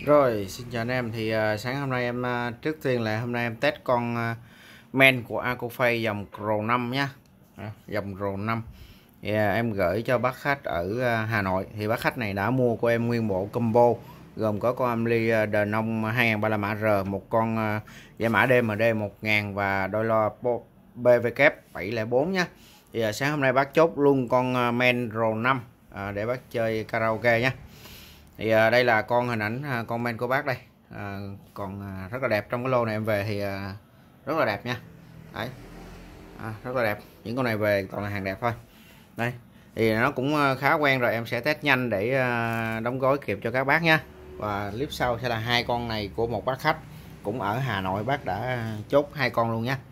Rồi, xin chào anh em. Thì sáng hôm nay em trước tiên là hôm nay em test con men của Acophase dòng Pro 5 nhé. Dòng Pro 5 thì em gửi cho bác khách ở Hà Nội. Thì bác khách này đã mua của em nguyên bộ combo gồm có con Ampli Denon 2300 mã R, một con giải mã DMD 1000 và đôi loa BVK 704 nhé. Thì sáng hôm nay bác chốt luôn con men Pro 5 để bác chơi karaoke nhé. Thì đây là con hình ảnh con men của bác đây, còn rất là đẹp. Trong cái lô này em về thì rất là đẹp nha. Đấy, rất là đẹp. Những con này về toàn là hàng đẹp thôi. Đây thì nó cũng khá quen rồi, em sẽ test nhanh để đóng gói kịp cho các bác nha. Và clip sau sẽ là hai con này của một bác khách cũng ở Hà Nội, bác đã chốt hai con luôn nhé.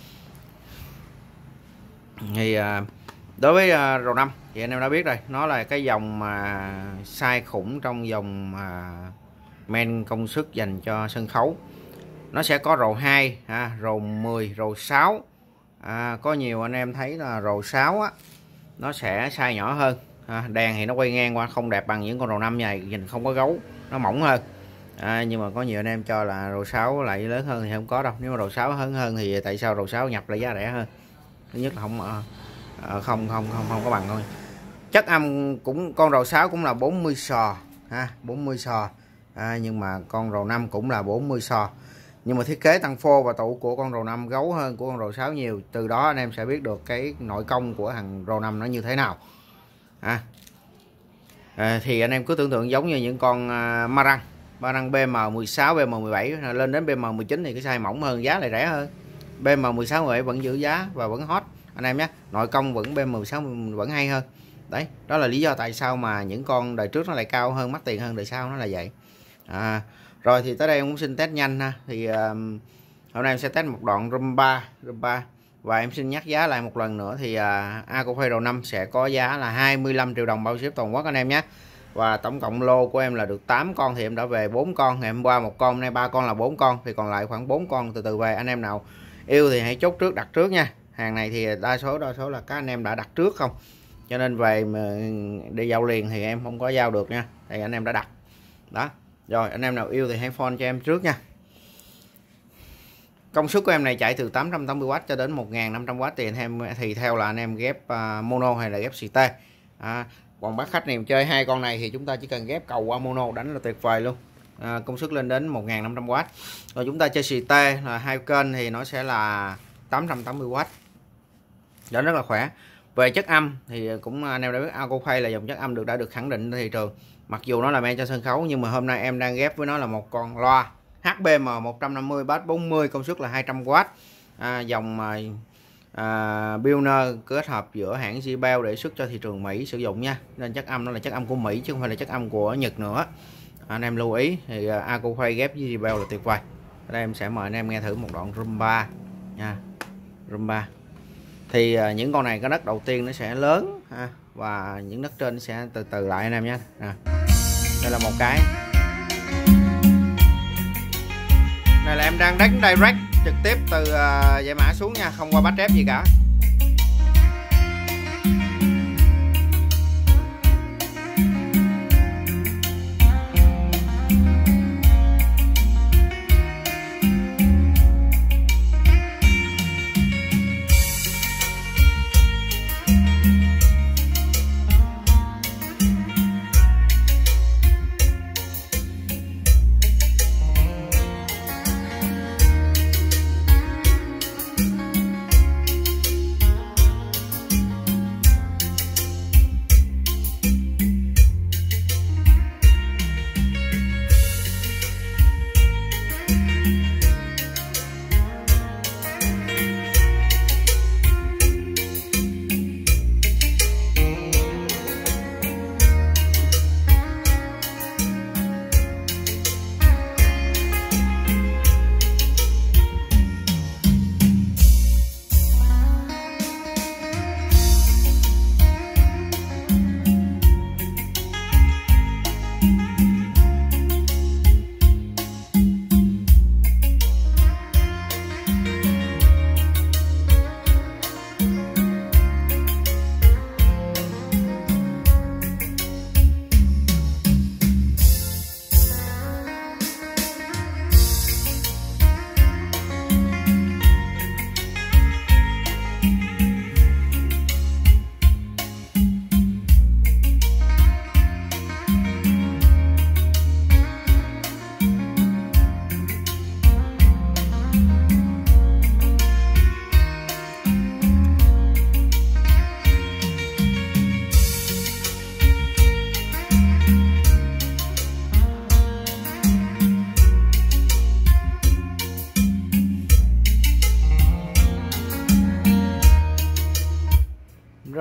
Thì đối với Pro 5 thì anh em đã biết rồi, nó là cái dòng mà size khủng trong dòng men công suất dành cho sân khấu. Nó sẽ có Pro 2, Pro 10, Pro 6. Có nhiều anh em thấy là Pro 6 á, nó sẽ size nhỏ hơn. Đèn thì nó quay ngang qua không đẹp bằng những con Pro 5 này, nhìn không có gấu, nó mỏng hơn. Nhưng mà có nhiều anh em cho là Pro 6 lại lớn hơn thì không có đâu. Nếu mà Pro 6 lớn hơn thì tại sao Pro 6 nhập lại giá rẻ hơn? Thứ nhất là không có bằng thôi. Chất âm cũng con Pro 6 cũng là 40 sò 40 sò, nhưng mà con Pro 5 cũng là 40 sò, nhưng mà thiết kế tăng phô và tụ của con Pro 5 gấu hơn của con Pro 6 nhiều. Từ đó anh em sẽ biết được cái nội công của thằng Pro 5 nó như thế nào. Thì anh em cứ tưởng tượng giống như những con Marang BM16, BM17 lên đến BM19 thì cái size mỏng hơn, giá lại rẻ hơn. BM16, 17 vẫn giữ giá và vẫn hot anh em nhé. Nội công vẫn BM16 vẫn hay hơn. Đấy, đó là lý do tại sao mà những con đời trước nó lại cao hơn, mắc tiền hơn đời sau, nó là vậy. Rồi thì tới đây em cũng xin test nhanh ha. Thì hôm nay em sẽ test một đoạn room 3 và em xin nhắc giá lại một lần nữa. Thì Acophase Pro 5 sẽ có giá là 25 triệu đồng bao ship toàn quốc anh em nhé. Và tổng cộng lô của em là được 8 con thì em đã về 4 con. Ngày hôm qua một con, nay 3 con là 4 con, thì còn lại khoảng 4 con từ từ về. Anh em nào yêu thì hãy chốt trước, đặt trước nha. Hàng này thì đa số là các anh em đã đặt trước không, cho nên về mà đi giao liền thì em không có giao được nha, thì anh em đã đặt đó. Rồi anh em nào yêu thì hãy phone cho em trước nha. Công suất của em này chạy từ 880W cho đến 1500W thì anh em thì theo là anh em ghép mono hay là ghép CT. Còn bác khách này chơi hai con này thì chúng ta chỉ cần ghép cầu qua mono đánh là tuyệt vời luôn. Công suất lên đến 1500W. Rồi chúng ta chơi CT là hai kênh thì nó sẽ là 880W, đó rất là khỏe. Về chất âm thì cũng anh em đã biết Acophase là dòng chất âm đã được khẳng định trên thị trường. Mặc dù nó là men cho sân khấu, nhưng mà hôm nay em đang ghép với nó là một con loa HBM 150 bass 40, công suất là 200W, dòng Pioneer kết hợp giữa hãng JBL để xuất cho thị trường Mỹ sử dụng nha. Nên chất âm nó là chất âm của Mỹ chứ không phải là chất âm của Nhật nữa. Anh em lưu ý thì Acophase ghép với JBL là tuyệt vời. Ở đây em sẽ mời anh em nghe thử một đoạn room 3 nha. Room 3 thì những con này cái đất đầu tiên nó sẽ lớn và những đất trên sẽ từ từ lại anh em nhé. Đây là một cái, này là em đang đánh direct trực tiếp từ giải mã xuống nha, không qua bass ép gì cả.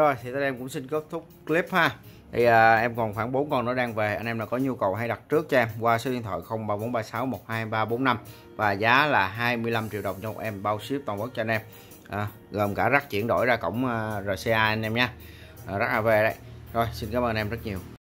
Rồi thì em cũng xin kết thúc clip ha. Thì em còn khoảng 4 con nữa đang về, anh em nào có nhu cầu hãy đặt trước cho em qua số điện thoại 0343612345 và giá là 25 triệu đồng cho một em, bao ship toàn quốc cho anh em, gồm cả rắc chuyển đổi ra cổng RCA anh em nha, rắc AV đây. Rồi xin cảm ơn anh em rất nhiều.